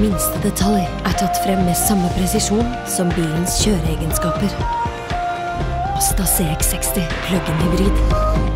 minste detalj er tatt frem med samme presisjon som bilens kjøreegenskaper. Mazda CX-60 plug-in hybrid.